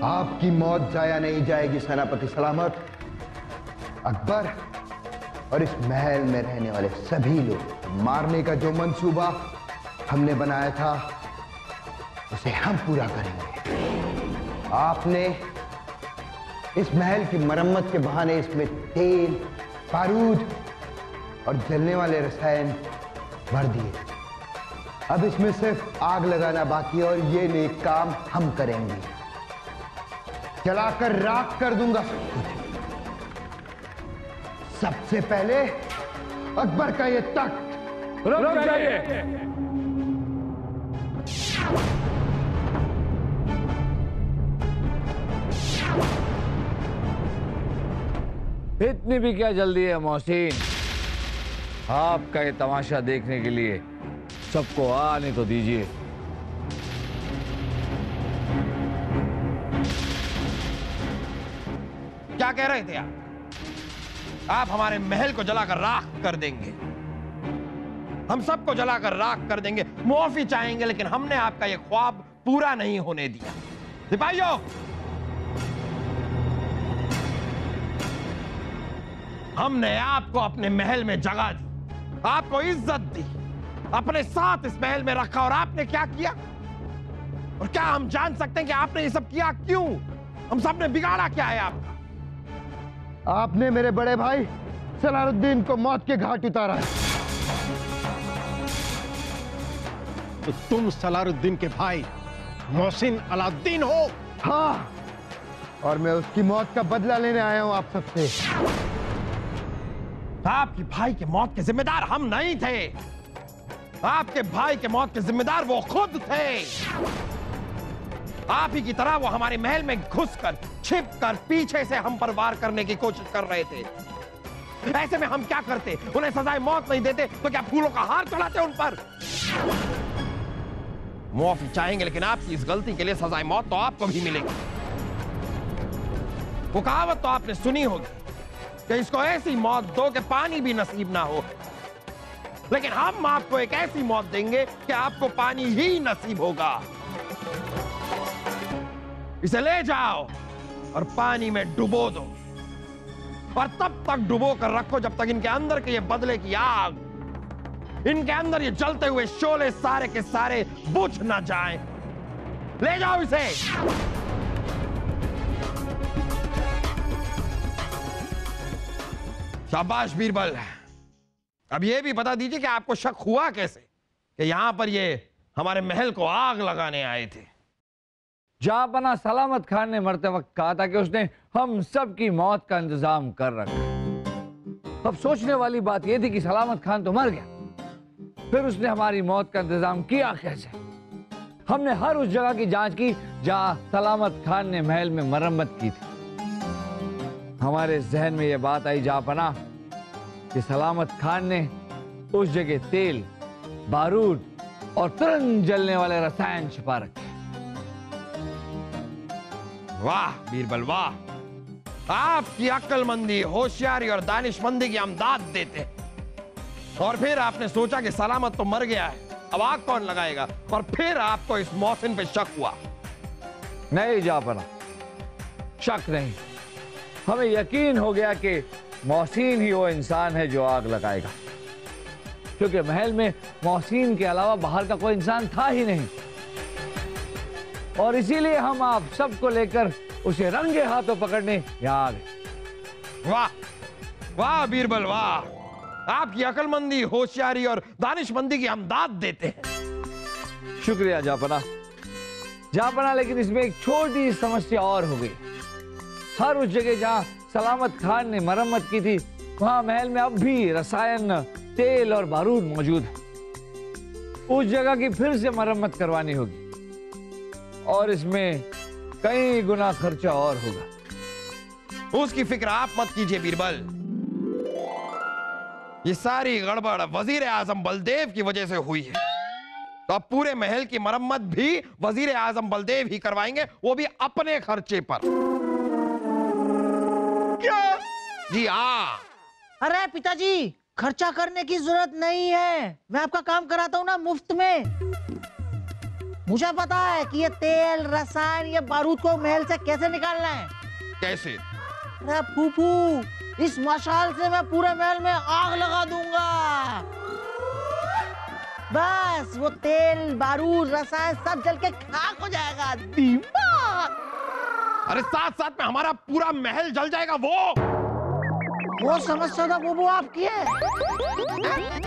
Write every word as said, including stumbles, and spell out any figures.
आपकी मौत जाया नहीं जाएगी सेनापति सलामत। अकबर और इस महल में रहने वाले सभी लोग मारने का जो मंसूबा हमने बनाया था उसे हम पूरा करेंगे। आपने इस महल की मरम्मत के बहाने इसमें तेल, बारूद और जलने वाले रसायन भर दिए। अब इसमें सिर्फ आग लगाना बाकी है और ये नेक काम हम करेंगे। जलाकर राख कर दूंगा सब कुछ। सबसे पहले अकबर का ये तख्त। रुक जाइए। इतनी भी क्या जल्दी है मोहसिन? आपका ये तमाशा देखने के लिए सबको आने तो दीजिए। क्या कह रहे थे आप? आप हमारे महल को जलाकर राख कर देंगे, हम सबको जलाकर राख कर देंगे, मुआफी चाहेंगे, लेकिन हमने आपका यह ख्वाब पूरा नहीं होने दिया। सिपाहियों, हमने आपको अपने महल में जगह दी, आपको इज्जत दी, अपने साथ इस महल में रखा, और आपने क्या किया? और क्या हम जान सकते हैं कि आपने ये सब किया क्यों? हम सब ने बिगाड़ा क्या है आपका? आपने मेरे बड़े भाई सलारुद्दीन को मौत के घाट उतारा है। तो तुम सलारुद्दीन के भाई मोहसिन अलाउद्दीन हो? हाँ, और मैं उसकी मौत का बदला लेने आया हूं आप सबसे। आपके भाई के मौत के जिम्मेदार हम नहीं थे, आपके भाई के मौत के जिम्मेदार वो खुद थे। आप ही की तरह वो हमारे महल में घुसकर, छिपकर, पीछे से हम पर वार करने की कोशिश कर रहे थे। ऐसे में हम क्या करते? उन्हें सजाए मौत नहीं देते तो क्या फूलों का हार चढ़ाते उन पर? मुआफी चाहेंगे, लेकिन आपकी इस गलती के लिए सजाए मौत तो आपको भी मिलेगी। वो कहावत तो आपने सुनी होगी कि इसको ऐसी मौत दो कि पानी भी नसीब ना हो, लेकिन हम आपको एक ऐसी मौत देंगे कि आपको पानी ही नसीब होगा। इसे ले जाओ और पानी में डुबो दो, और तब तक डुबो कर रखो जब तक इनके अंदर के ये बदले की आग, इनके अंदर ये जलते हुए शोले सारे के सारे बुझ ना जाएं। ले जाओ इसे। शाबाश बीरबल। अब ये भी बता दीजिए कि आपको शक हुआ कैसे कि यहां पर ये हमारे महल को आग लगाने आए थे? जहांपना सलामत खान ने मरते वक्त कहा था कि उसने हम सब की मौत का इंतजाम कर रखा। अब सोचने वाली बात यह थी कि सलामत खान तो मर गया, फिर उसने हमारी मौत का इंतजाम किया कैसे? हमने हर उस जगह की जांच की जहां सलामत खान ने महल में मरम्मत की थी। हमारे जहन में यह बात आई जहांपना कि सलामत खान ने उस जगह तेल, बारूद और तुरंत जलने वाले रसायन छिपा रखे। वाह बीरबल वाह, आपकी अक्लमंदी, होशियारी और दानिशमंदी की हम दाद देते हैं। और फिर आपने सोचा कि सलामत तो मर गया है, अब आग कौन लगाएगा, और फिर आपको इस मोहसिन पे शक हुआ। नहीं जहांपना, शक नहीं, हमें यकीन हो गया कि मोहसिन ही वो इंसान है जो आग लगाएगा, क्योंकि महल में मोहसिन के अलावा बाहर का कोई इंसान था ही नहीं। और इसीलिए हम आप सबको लेकर उसे रंगे हाथों पकड़ने यहाँ आ गए। वाह वाह बीरबल वाह, आपकी अक्लमंदी, होशियारी और दानिशमंदी की हम दाद देते हैं। शुक्रिया जहांपना। जहांपना, लेकिन इसमें एक छोटी समस्या और हो गई। हर उस जगह जहां सलामत खान ने मरम्मत की थी वहां महल में अब भी रसायन, तेल और बारूद मौजूद है। उस जगह की फिर से मरम्मत करवानी होगी और इसमें कई गुना खर्चा और होगा। उसकी फिक्र आप मत कीजिए बीरबल, ये सारी गड़बड़ वजीर आजम बलदेव की वजह से हुई है, तो अब पूरे महल की मरम्मत भी वजीर आजम बलदेव ही करवाएंगे, वो भी अपने खर्चे पर। क्या? जी हाँ। अरे पिताजी, खर्चा करने की जरूरत नहीं है, मैं आपका काम कराता हूँ ना मुफ्त में। मुझे पता है कि ये तेल रसायन ये बारूद को महल से कैसे निकालना है। कैसे? अरे फूफू, इस मशाल से मैं पूरे महल में आग लगा दूंगा। बस वो तेल बारूद रसायन सब जल के खाक हो जाएगा। दिमाग। अरे साथ साथ में हमारा पूरा महल जल जाएगा। वो वो समस्या था वो वो आपकी है।